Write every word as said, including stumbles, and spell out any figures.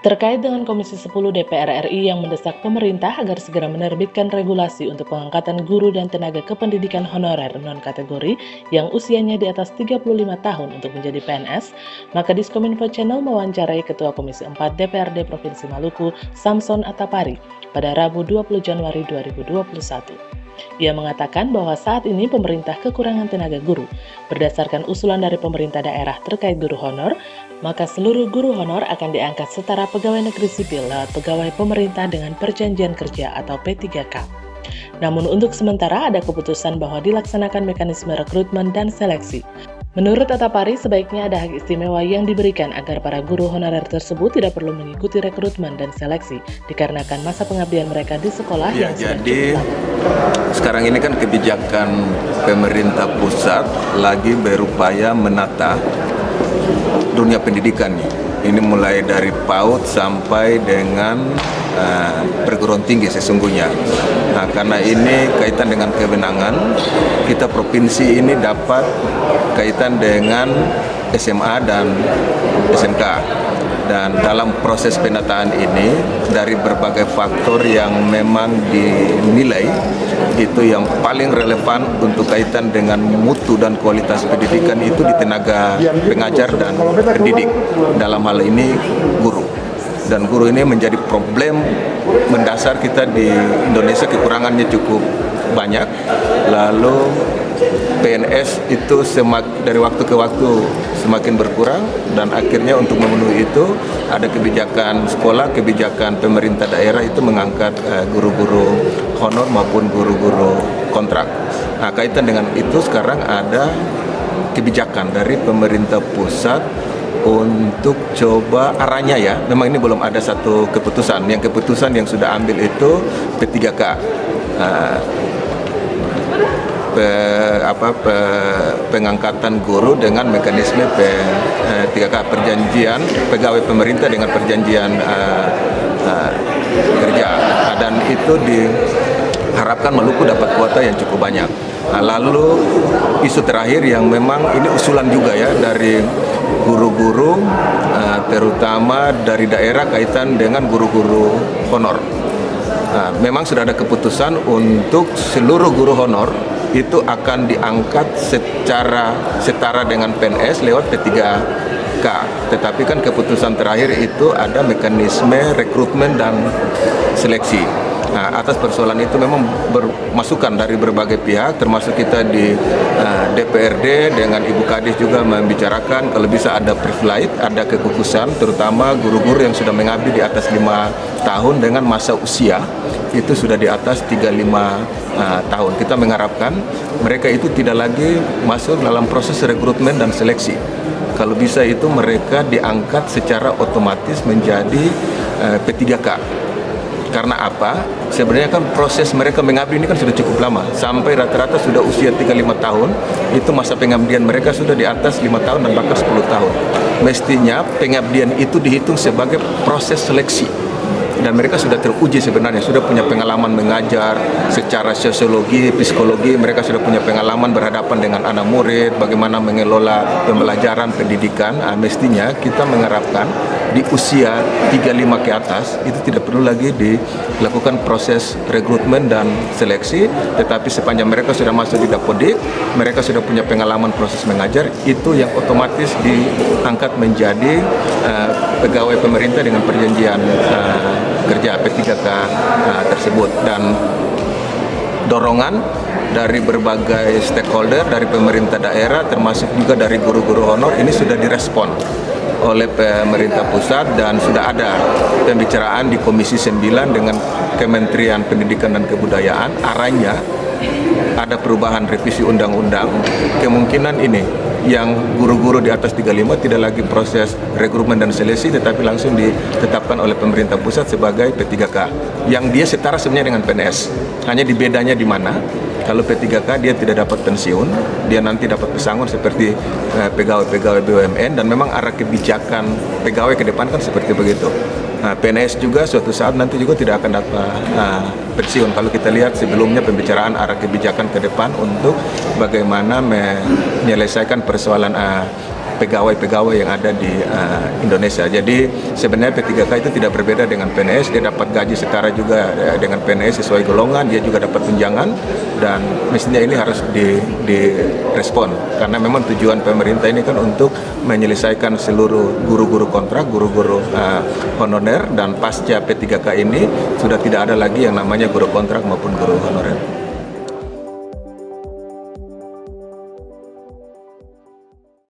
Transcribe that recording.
Terkait dengan Komisi sepuluh D P R R I yang mendesak pemerintah agar segera menerbitkan regulasi untuk pengangkatan guru dan tenaga kependidikan honorer non-kategori yang usianya di atas tiga puluh lima tahun untuk menjadi P N S, maka Diskominfo Channel mewawancarai Ketua Komisi empat D P R D Provinsi Maluku, Samson Atapari, pada Rabu dua puluh Januari dua ribu dua puluh satu. Ia mengatakan bahwa saat ini pemerintah kekurangan tenaga guru. Berdasarkan usulan dari pemerintah daerah terkait guru honor, maka seluruh guru honor akan diangkat setara pegawai negeri sipil lewat pegawai pemerintah dengan perjanjian kerja atau P tiga K. Namun untuk sementara ada keputusan bahwa dilaksanakan mekanisme rekrutmen dan seleksi. Menurut Atapari, sebaiknya ada hak istimewa yang diberikan agar para guru honorer tersebut tidak perlu mengikuti rekrutmen dan seleksi, dikarenakan masa pengabdian mereka di sekolah ya, yang sudah jadi cukup lama. Sekarang ini kan kebijakan pemerintah pusat lagi berupaya menata dunia pendidikan. Ini mulai dari PAUD sampai dengan uh, perguruan tinggi sesungguhnya. Nah, karena ini kaitan dengan kewenangan, kita provinsi ini dapat kaitan dengan S M A dan S M K. Dan dalam proses penataan ini, dari berbagai faktor yang memang dinilai itu yang paling relevan untuk kaitan dengan mutu dan kualitas pendidikan itu di tenaga pengajar dan pendidik. Dalam hal ini guru. Dan guru ini menjadi problem mendasar kita di Indonesia, kekurangannya cukup banyak. Lalu P N S itu semak, dari waktu ke waktu semakin berkurang, dan akhirnya untuk memenuhi itu ada kebijakan sekolah, kebijakan pemerintah daerah itu mengangkat guru-guru uh, honor maupun guru-guru kontrak. Nah, kaitan dengan itu sekarang ada kebijakan dari pemerintah pusat untuk coba arahnya ya, memang ini belum ada satu keputusan. Yang keputusan yang sudah ambil itu P tiga K. Uh, Pe, apa, pe, pengangkatan guru dengan mekanisme P tiga K, perjanjian pegawai pemerintah dengan perjanjian uh, uh, kerja, dan itu diharapkan Maluku dapat kuota yang cukup banyak. Nah, lalu isu terakhir yang memang ini usulan juga ya dari guru-guru uh, terutama dari daerah kaitan dengan guru-guru honor. Nah, memang sudah ada keputusan untuk seluruh guru honor itu akan diangkat secara setara dengan P N S lewat P tiga K. Tetapi kan keputusan terakhir itu ada mekanisme rekrutmen dan seleksi. Nah, atas persoalan itu memang bermasukan dari berbagai pihak, termasuk kita di uh, D P R D dengan Ibu Kadis juga membicarakan kalau bisa ada privilege, ada kekhususan, terutama guru-guru yang sudah mengabdi di atas lima tahun dengan masa usia itu sudah di atas tiga puluh lima uh, tahun. Kita mengharapkan mereka itu tidak lagi masuk dalam proses rekrutmen dan seleksi. Kalau bisa itu mereka diangkat secara otomatis menjadi uh, P tiga K. Karena apa? Sebenarnya kan proses mereka mengabdi ini kan sudah cukup lama. Sampai rata-rata sudah usia tiga puluh lima tahun, itu masa pengabdian mereka sudah di atas lima tahun dan bahkan sepuluh tahun. Mestinya pengabdian itu dihitung sebagai proses seleksi. Dan mereka sudah teruji sebenarnya, sudah punya pengalaman mengajar secara sosiologi, psikologi, mereka sudah punya pengalaman berhadapan dengan anak murid, bagaimana mengelola pembelajaran pendidikan. Nah, mestinya kita mengharapkan di usia tiga puluh lima ke atas itu tidak perlu lagi dilakukan proses rekrutmen dan seleksi, tetapi sepanjang mereka sudah masuk di Dapodik, mereka sudah punya pengalaman proses mengajar, itu yang otomatis diangkat menjadi uh, pegawai pemerintah dengan perjanjian uh, kerja P tiga K uh, tersebut. Dan dorongan dari berbagai stakeholder, dari pemerintah daerah, termasuk juga dari guru-guru honor, ini sudah direspon oleh pemerintah pusat, dan sudah ada pembicaraan di Komisi sembilan dengan Kementerian Pendidikan dan Kebudayaan. Arahnya ada perubahan revisi undang-undang, kemungkinan ini yang guru-guru di atas tiga puluh lima tidak lagi proses rekrutmen dan seleksi, tetapi langsung ditetapkan oleh pemerintah pusat sebagai P tiga K, yang dia setara sebenarnya dengan P N S. Hanya di bedanya di mana? Kalau P tiga K dia tidak dapat pensiun, dia nanti dapat pesangon seperti pegawai-pegawai B U M N, dan memang arah kebijakan pegawai ke depan kan seperti begitu. Nah, P N S juga suatu saat nanti juga tidak akan dapat nah, pensiun. Kalau kita lihat sebelumnya pembicaraan arah kebijakan ke depan untuk bagaimana menyelesaikan persoalan uh, pegawai-pegawai yang ada di uh, Indonesia. Jadi sebenarnya P tiga K itu tidak berbeda dengan P N S, dia dapat gaji setara juga uh, dengan P N S sesuai golongan, dia juga dapat tunjangan, dan mestinya ini harus di, direspon karena memang tujuan pemerintah ini kan untuk menyelesaikan seluruh guru-guru kontrak, guru-guru uh, honorer, dan pasca P tiga K ini sudah tidak ada lagi yang namanya guru kontrak maupun guru honorer.